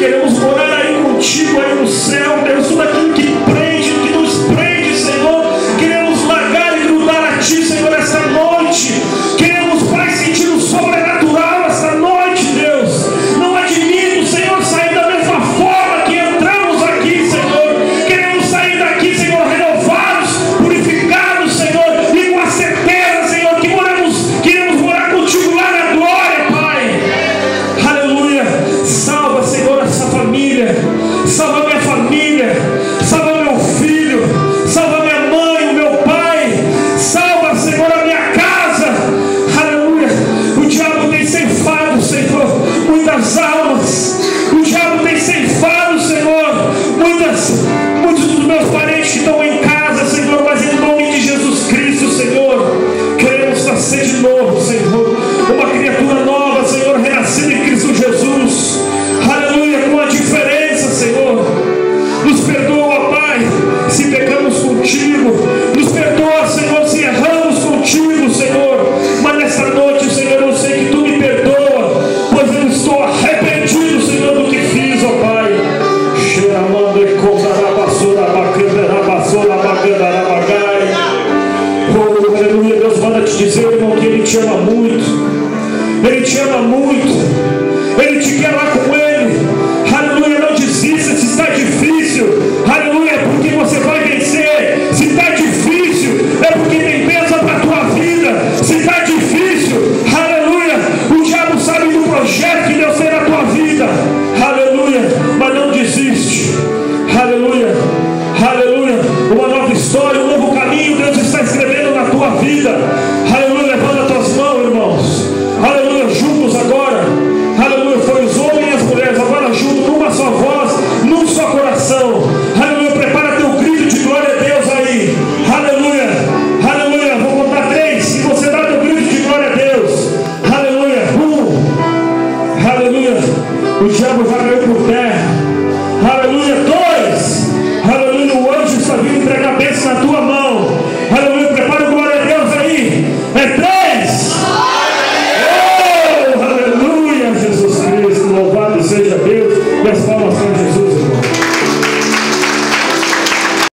Queremos morar aí contigo, aí no céu, Deus. Tudo aquilo que prende, que nos prende, Senhor, queremos largar e grudar a Ti, Senhor, esta noite. Queremos, Pai, sentir o sobrenatural esta noite, Deus. Não admito, Senhor, sair da mesma forma que entramos aqui, Senhor. Queremos sair daqui, Senhor, renovados, purificados, Senhor, e com a certeza, Senhor, que queremos morar contigo lá na glória, Pai. Aleluia. Salva, Senhor, essa família. Salva minha família. Salva meu filho. Salva minha mãe, o meu pai. Salva, Senhor, a minha casa. Aleluia. O diabo tem ceifado, Senhor, muitas almas. O diabo tem ceifado, Senhor, muitos dos meus parentes que estão em casa, Senhor, mas em nome de Jesus Cristo, Senhor, queremos nascer de novo, Senhor, uma criatura nova, Senhor, renascida em Cristo Jesus. Aleluia. Com a diferença, Senhor, nos perdoa, Pai, se pecamos contigo. Nos perdoa, Senhor, se erramos contigo, Senhor. Mas nesta noite, Senhor, eu sei que Tu me perdoa, pois eu estou arrependido, Senhor, do que fiz, ó Pai. Oh, aleluia. Deus manda te dizer, irmão, que Ele te ama muito. Ele te ama muito. Ele te quer lá com Ele. Aleluia. Não desista se está difícil. Aleluia. É porque você vai vencer. Se está difícil, é porque tem bênção para a tua vida. Se está difícil, aleluia, o diabo sabe do projeto que Deus tem na tua vida. Aleluia. Mas não desiste. Aleluia. Aleluia. Uma nova história, um novo caminho Deus está escrevendo na tua vida. Aleluia. Levanta as tuas mãos, irmãos. Aleluia. Juntos agora. Aleluia. Foi os homens e as mulheres agora juntos, numa só voz, num só coração. Aleluia. Prepara teu grito de glória a Deus aí. Aleluia. Aleluia. Vou contar 3 e você dá teu grito de glória a Deus. Aleluia. 1. Aleluia. O diabo vai cair por terra. Aleluia. 2. Aleluia. O anjo está vindo entregar a bênção na tua mão. Aleluia. Prepara o glória a Deus aí. É 3. Oh, aleluia. Jesus Cristo. Louvado seja Deus. E as palmas são de